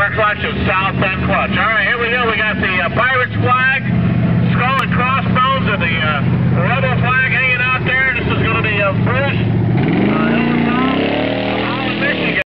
clutch of south end clutch. All right, here we go. We got the